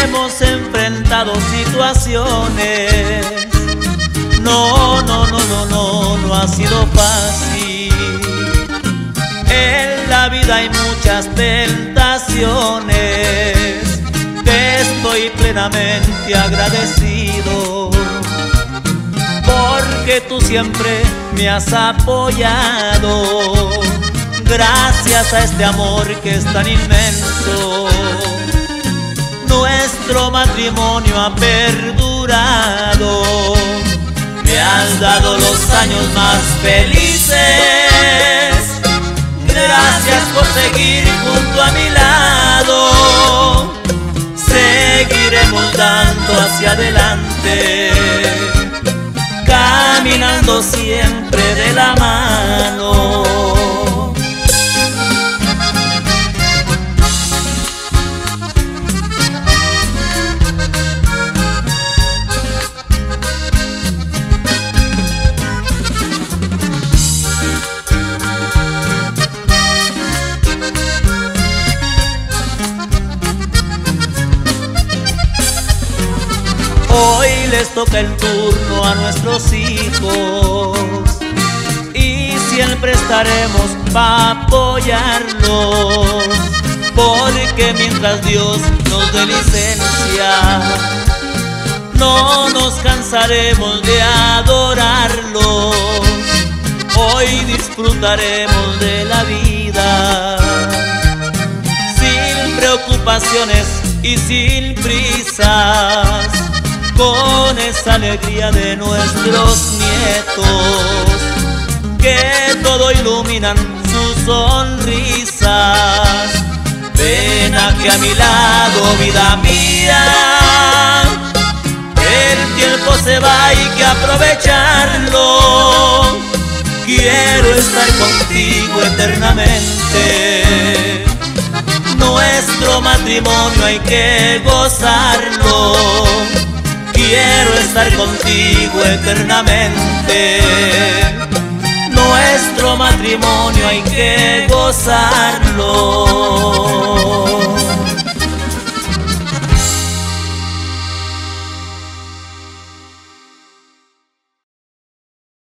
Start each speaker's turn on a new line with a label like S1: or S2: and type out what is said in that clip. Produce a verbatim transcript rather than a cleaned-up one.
S1: hemos enfrentado situaciones. No, no, no, no, no, no ha sido fácil. En la vida hay muchas tentaciones. Te estoy plenamente agradecido, porque tú siempre me has apoyado. Gracias a este amor que es tan inmenso, nuestro matrimonio ha perdurado. Me has dado los años más felices. Gracias por seguir junto a mi lado. Seguiremos dando hacia adelante, caminando siempre de la mano. Hoy les toca el turno a nuestros hijos y siempre estaremos para apoyarlos, porque mientras Dios nos dé licencia, no nos cansaremos de adorarlos. Hoy disfrutaremos de la vida sin preocupaciones y sin prisas, con esa alegría de nuestros nietos, que todo iluminan sus sonrisas. Ven aquí a mi lado, vida mía, el tiempo se va, hay que aprovecharlo. Quiero estar contigo eternamente. Nuestro matrimonio hay que gozarlo. Quiero estar contigo eternamente. Nuestro matrimonio hay que gozarlo.